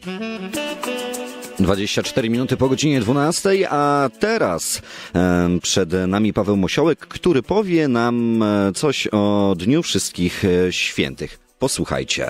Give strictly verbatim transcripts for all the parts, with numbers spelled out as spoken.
dwadzieścia cztery minuty po godzinie dwunastej, a teraz e, przed nami Paweł Mosiołek, który powie nam coś o Dniu Wszystkich Świętych. Posłuchajcie.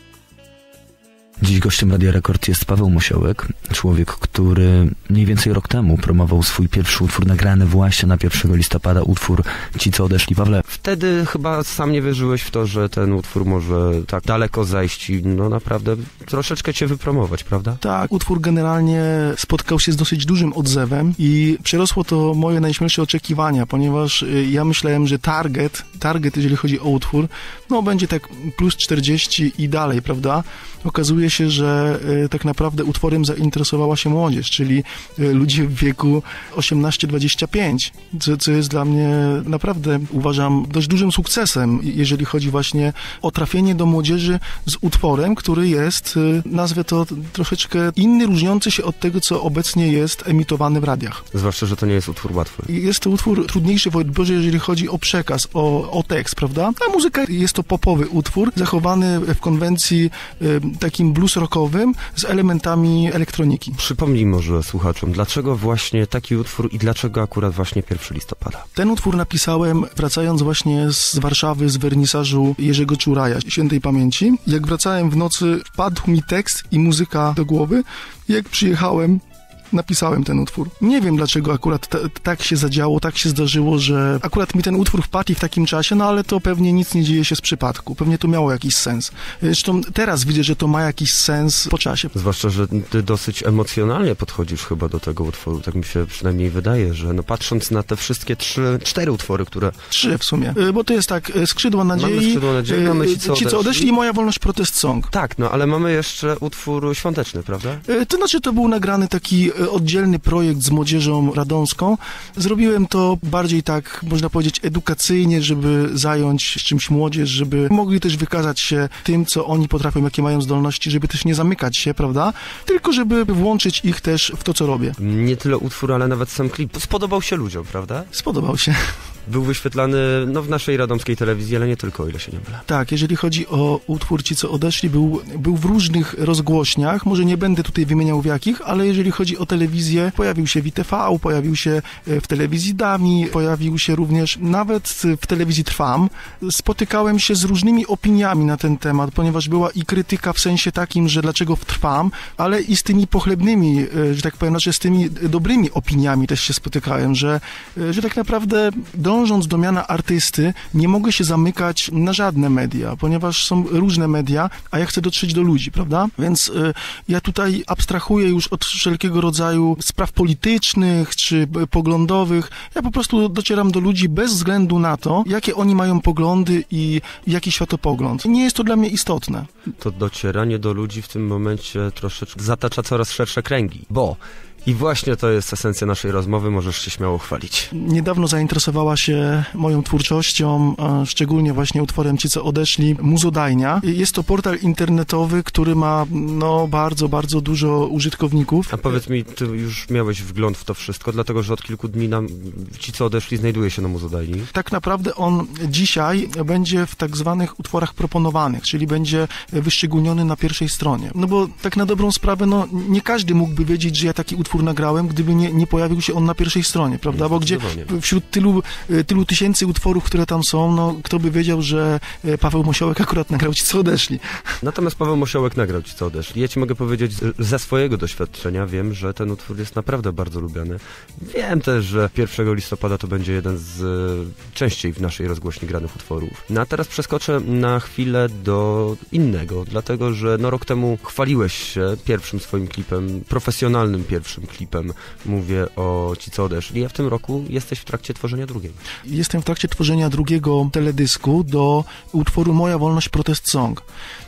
Dziś gościem Radia Rekord jest Paweł Mosiołek, człowiek, który mniej więcej rok temu promował swój pierwszy utwór nagrany właśnie na pierwszego listopada, utwór Ci, co odeszli. Pawle, wtedy chyba sam nie wierzyłeś w to, że ten utwór może tak daleko zajść i no naprawdę troszeczkę cię wypromować, prawda? Tak, utwór generalnie spotkał się z dosyć dużym odzewem i przerosło to moje najśmielsze oczekiwania, ponieważ ja myślałem, że target, target jeżeli chodzi o utwór, no będzie tak plus czterdzieści i dalej, prawda? Okazuje się, że y, tak naprawdę utworem zainteresowała się młodzież, czyli y, ludzie w wieku osiemnaście dwadzieścia pięć, co, co jest dla mnie naprawdę, uważam, dość dużym sukcesem, jeżeli chodzi właśnie o trafienie do młodzieży z utworem, który jest, y, nazwę to troszeczkę inny, różniący się od tego, co obecnie jest emitowany w radiach. Zwłaszcza, że to nie jest utwór łatwy. Jest to utwór trudniejszy w odbiorze, jeżeli chodzi o przekaz, o, o tekst, prawda? A muzyka jest to popowy utwór, zachowany w konwencji y, takim blues rockowym z elementami elektroniki. Przypomnij może słuchaczom, dlaczego właśnie taki utwór i dlaczego akurat właśnie pierwszego listopada? Ten utwór napisałem wracając właśnie z Warszawy, z wernisażu Jerzego Czuraja, świętej pamięci. Jak wracałem w nocy, wpadł mi tekst i muzyka do głowy. Jak przyjechałem, napisałem ten utwór. Nie wiem, dlaczego akurat t- tak się zadziało, tak się zdarzyło, że akurat mi ten utwór wpadł w takim czasie, no ale to pewnie nic nie dzieje się z przypadku. Pewnie to miało jakiś sens. Zresztą teraz widzę, że to ma jakiś sens po czasie. Zwłaszcza, że ty dosyć emocjonalnie podchodzisz chyba do tego utworu, tak mi się przynajmniej wydaje, że no patrząc na te wszystkie trzy, cztery utwory, które... Trzy w sumie, bo to jest tak, Skrzydła Nadziei, mamy Skrzydła Nadziei, mamy Ci, co Ci, co odeszli i Moja Wolność, Protest Song. Tak, no ale mamy jeszcze utwór świąteczny, prawda? To znaczy, to był nagrany taki oddzielny projekt z młodzieżą radomską. Zrobiłem to bardziej tak, można powiedzieć, edukacyjnie, żeby zająć czymś młodzież, żeby mogli też wykazać się tym, co oni potrafią, jakie mają zdolności, żeby też nie zamykać się, prawda? Tylko żeby włączyć ich też w to, co robię. Nie tyle utwór, ale nawet sam klip spodobał się ludziom, prawda? Spodobał się. Był wyświetlany no, w naszej radomskiej telewizji, ale nie tylko, o ile się nie mylę. Tak, jeżeli chodzi o utwór Ci, co odeszli, był, był w różnych rozgłośniach, może nie będę tutaj wymieniał w jakich, ale jeżeli chodzi o telewizję, pojawił się w I T V, pojawił się w telewizji Dami, pojawił się również nawet w telewizji Trwam. Spotykałem się z różnymi opiniami na ten temat, ponieważ była i krytyka w sensie takim, że dlaczego w Trwam, ale i z tymi pochlebnymi, że tak powiem, znaczy z tymi dobrymi opiniami też się spotykałem, że, że tak naprawdę dążąc do miana artysty, nie mogę się zamykać na żadne media, ponieważ są różne media, a ja chcę dotrzeć do ludzi, prawda? Więc y, ja tutaj abstrahuję już od wszelkiego rodzaju spraw politycznych czy poglądowych. Ja po prostu docieram do ludzi bez względu na to, jakie oni mają poglądy i jaki światopogląd. Nie jest to dla mnie istotne. To docieranie do ludzi w tym momencie troszeczkę zatacza coraz szersze kręgi, bo i właśnie to jest esencja naszej rozmowy, możesz się śmiało chwalić. Niedawno zainteresowała się moją twórczością, szczególnie właśnie utworem Ci, co odeszli, Muzodajnia. Jest to portal internetowy, który ma no bardzo, bardzo dużo użytkowników. A powiedz mi, ty już miałeś wgląd w to wszystko, dlatego że od kilku dni nam Ci, co odeszli, znajduje się na Muzodajni. Tak naprawdę on dzisiaj będzie w tak zwanych utworach proponowanych, czyli będzie wyszczególniony na pierwszej stronie. No bo tak na dobrą sprawę, no nie każdy mógłby wiedzieć, że ja taki utwór nagrałem, gdyby nie, nie pojawił się on na pierwszej stronie, prawda? Bo gdzie wśród tylu, tylu tysięcy utworów, które tam są, no kto by wiedział, że Paweł Mosiołek akurat nagrał Ci, co odeszli. Natomiast Paweł Mosiołek nagrał Ci, co odeszli. Ja Ci mogę powiedzieć ze swojego doświadczenia, wiem, że ten utwór jest naprawdę bardzo lubiany. Wiem też, że pierwszego listopada to będzie jeden z częściej w naszej rozgłośni granych utworów. No a teraz przeskoczę na chwilę do innego, dlatego, że no rok temu chwaliłeś się pierwszym swoim klipem, profesjonalnym pierwszym klipem, mówię o Ci, co odeszli, a w tym roku jesteś w trakcie tworzenia drugiego. Jestem w trakcie tworzenia drugiego teledysku do utworu Moja Wolność, Protest Song.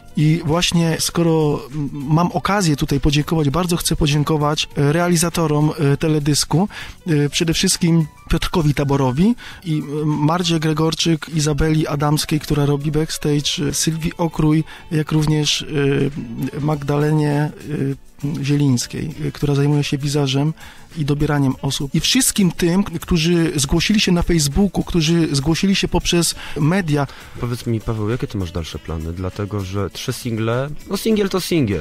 I właśnie skoro mam okazję tutaj podziękować, bardzo chcę podziękować realizatorom teledysku, przede wszystkim Piotrkowi Taborowi i Mardzie Gregorczyk, Izabeli Adamskiej, która robi backstage, Sylwii Okrój, jak również Magdalenie Zielińskiej, która zajmuje się wizażem i dobieraniem osób. I wszystkim tym, którzy zgłosili się na Facebooku, którzy zgłosili się poprzez media. Powiedz mi, Paweł, jakie ty masz dalsze plany? Dlatego, że trzy single, no singiel to singiel.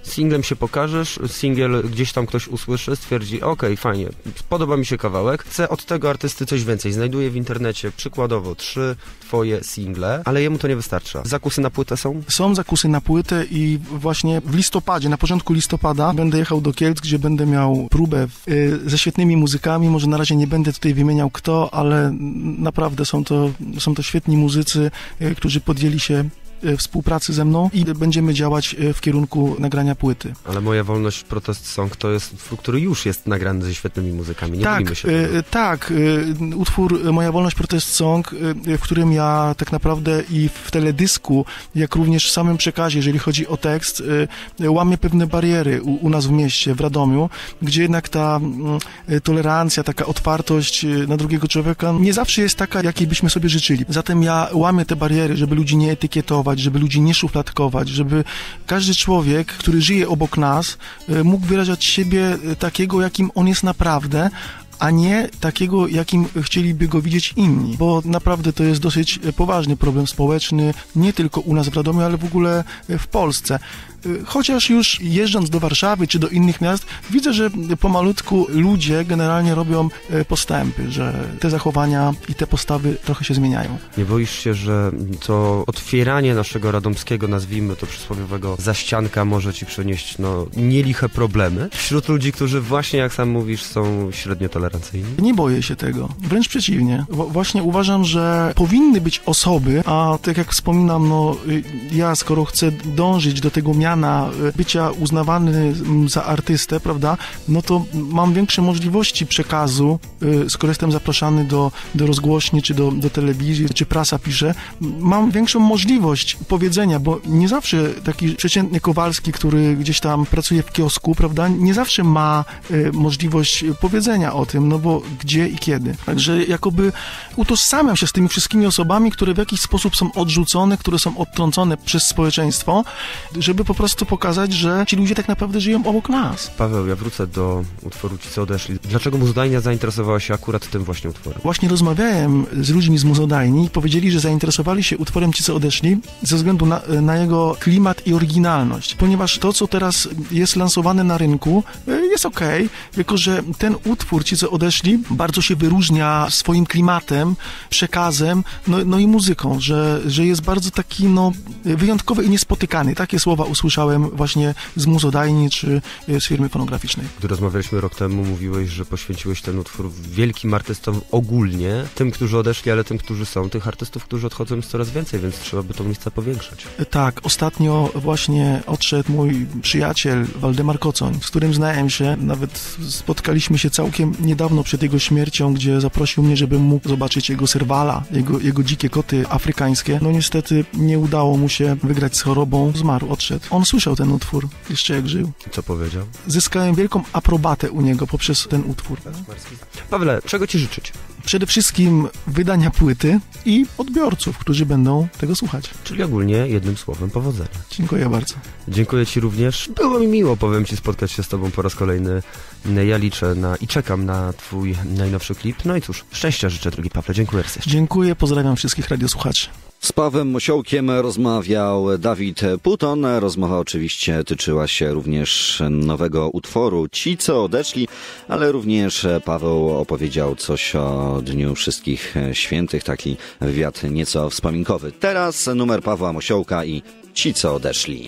Singlem się pokażesz, singiel gdzieś tam ktoś usłyszy, stwierdzi, okej, okay, fajnie, podoba mi się kawałek, chcę od tego artysty coś więcej, znajduje w internecie przykładowo trzy twoje single, ale jemu to nie wystarcza. Zakusy na płytę są? Są zakusy na płytę i właśnie w listopadzie, na początku listopada będę jechał do Kielc, gdzie będę miał próbę y, ze świetnymi muzykami, może na razie nie będę tutaj wymieniał kto, ale naprawdę są to, są to świetni muzycy, y, którzy podjęli się współpracy ze mną i będziemy działać w kierunku nagrania płyty. Ale Moja Wolność Protest Song to jest utwór, który już jest nagrany ze świetnymi muzykami, nie tak, bójmy się tego. Tak, utwór Moja Wolność Protest Song, w którym ja tak naprawdę i w teledysku, jak również w samym przekazie, jeżeli chodzi o tekst, łamię pewne bariery u, u nas w mieście, w Radomiu, gdzie jednak ta tolerancja, taka otwartość na drugiego człowieka nie zawsze jest taka, jakiej byśmy sobie życzyli. Zatem ja łamię te bariery, żeby ludzi nie etykietować, żeby ludzi nie szufladkować, żeby każdy człowiek, który żyje obok nas, mógł wyrażać siebie takiego, jakim on jest naprawdę, a nie takiego, jakim chcieliby go widzieć inni, bo naprawdę to jest dosyć poważny problem społeczny, nie tylko u nas w Radomiu, ale w ogóle w Polsce. Chociaż już jeżdżąc do Warszawy czy do innych miast, widzę, że pomalutku ludzie generalnie robią postępy, że te zachowania i te postawy trochę się zmieniają. Nie boisz się, że to otwieranie naszego radomskiego, nazwijmy to przysłowiowego, zaścianka może ci przynieść no, nieliche problemy wśród ludzi, którzy właśnie, jak sam mówisz, są średnio tolerancyjni? Nie boję się tego. Wręcz przeciwnie. W- właśnie uważam, że powinny być osoby, a tak jak wspominam, no ja skoro chcę dążyć do tego miana bycia uznawany za artystę, prawda, no to mam większe możliwości przekazu, skoro jestem zapraszany do, do rozgłośni, czy do, do telewizji, czy prasa pisze, mam większą możliwość powiedzenia, bo nie zawsze taki przeciętny Kowalski, który gdzieś tam pracuje w kiosku, prawda, nie zawsze ma możliwość powiedzenia o tym, no bo gdzie i kiedy. Także jakoby utożsamiam się z tymi wszystkimi osobami, które w jakiś sposób są odrzucone, które są odtrącone przez społeczeństwo, żeby po prostu pokazać, że ci ludzie tak naprawdę żyją obok nas. Paweł, ja wrócę do utworu Ci, co odeszli. Dlaczego Muzodajnia zainteresowała się akurat tym właśnie utworem? Właśnie rozmawiałem z ludźmi z Muzodajni i powiedzieli, że zainteresowali się utworem Ci, co odeszli ze względu na, na jego klimat i oryginalność, ponieważ to, co teraz jest lansowane na rynku, jest okej, okay, tylko że ten utwór Ci, co odeszli, bardzo się wyróżnia swoim klimatem, przekazem, no, no i muzyką, że, że jest bardzo taki, no, wyjątkowy i niespotykany. Takie słowa usłyszałem właśnie z Muzodajni czy z firmy fonograficznej. Gdy rozmawialiśmy rok temu, mówiłeś, że poświęciłeś ten utwór wielkim artystom ogólnie, tym, którzy odeszli, ale tym, którzy są. Tych artystów, którzy odchodzą, jest coraz więcej, więc trzeba by tą listę powiększać. Tak, ostatnio właśnie odszedł mój przyjaciel Waldemar Kocoń, z którym znałem się, nawet spotkaliśmy się całkiem niedawno przed jego śmiercią, gdzie zaprosił mnie, żebym mógł zobaczyć jego serwala, jego, jego dzikie koty afrykańskie. No niestety nie udało mu się wygrać z chorobą, zmarł, odszedł. On słyszał ten utwór, jeszcze jak żył. Co powiedział? Zyskałem wielką aprobatę u niego poprzez ten utwór. Pawle, czego Ci życzyć? Przede wszystkim wydania płyty i odbiorców, którzy będą tego słuchać. Czyli ogólnie jednym słowem powodzenia. Dziękuję bardzo. Dziękuję Ci również. Było mi miło, powiem Ci, spotkać się z Tobą po raz kolejny. Ja liczę na i czekam na Twój najnowszy klip. No i cóż, szczęścia życzę, drogi Pawle. Dziękuję serdecznie. Dziękuję, pozdrawiam wszystkich radiosłuchaczy. Z Pawłem Mosiołkiem rozmawiał Dawid Puton. Rozmowa oczywiście tyczyła się również nowego utworu Ci, co odeszli, ale również Paweł opowiedział coś o Dniu Wszystkich Świętych, taki wywiad nieco wspominkowy. Teraz numer Pawła Mosiołka i Ci, co odeszli.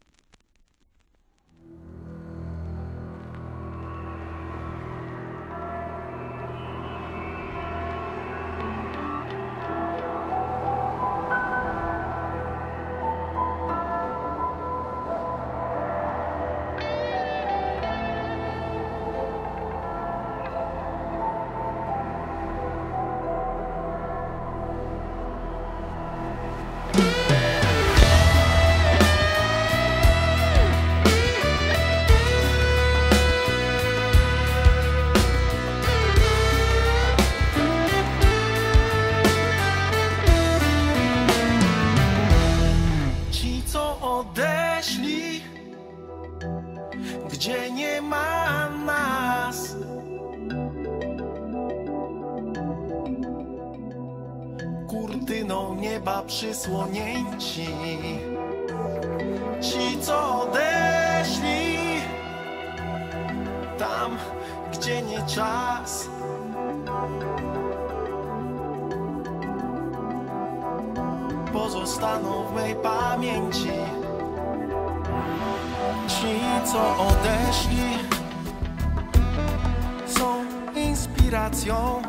Odeszli, gdzie nie ma nas. Kurtyną nieba przysłonięci, Ci, co odeszli tam, gdzie nie czas. Pozostaną w mej pamięci. Ci, co odeszli, są inspiracją.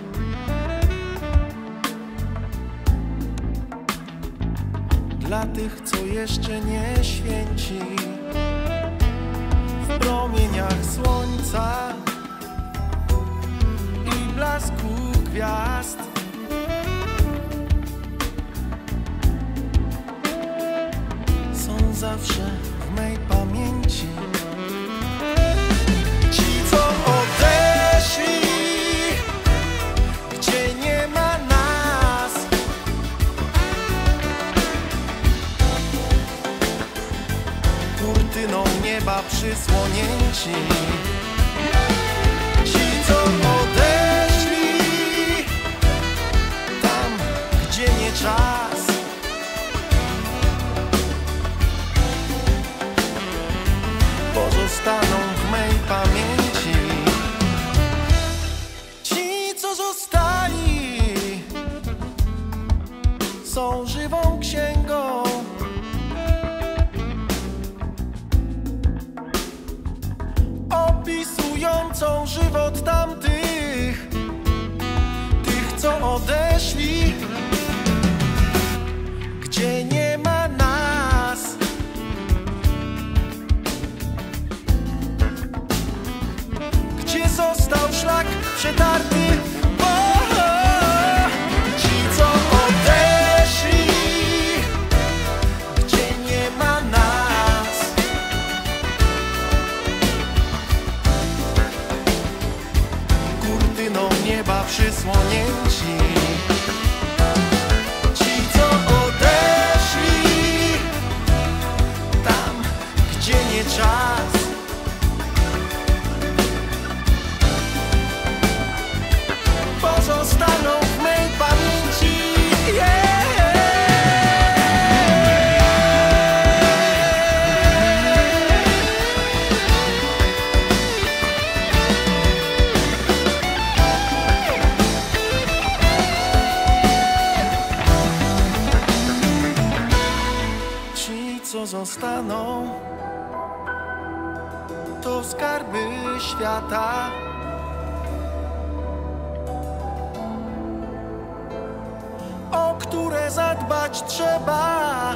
Dla tych, co jeszcze nie święci w promieniach słońca i blasku gwiazd. Są zawsze w mej pamięci. Ci, co odeszli, gdzie nie ma nas. Kurtyną nieba przysłonięci. Ci, co odeszli tam, gdzie nie czas. Pozostaną w mej pamięci. Ci, co zostali, są żywą księgą. Opisującą żywot tamtych, tych, co odeszli, gdzie nie ma nas. Gdzie został szlak przetarty. O, o, ci, co odeszli, gdzie nie ma nas. Kurtyną nieba przysłonięci. Ci, co odeszli tam, gdzie nie czas. Pozostaną w mej pamięci. Yeah. Ci, co zostaną, to skarby świata. O które zadbać trzeba,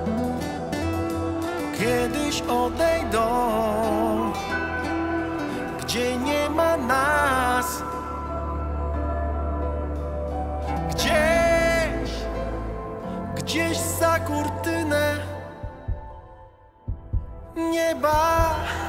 kiedyś odejdą, gdzie nie ma nas. Gdzieś, gdzieś za kurtynę nieba.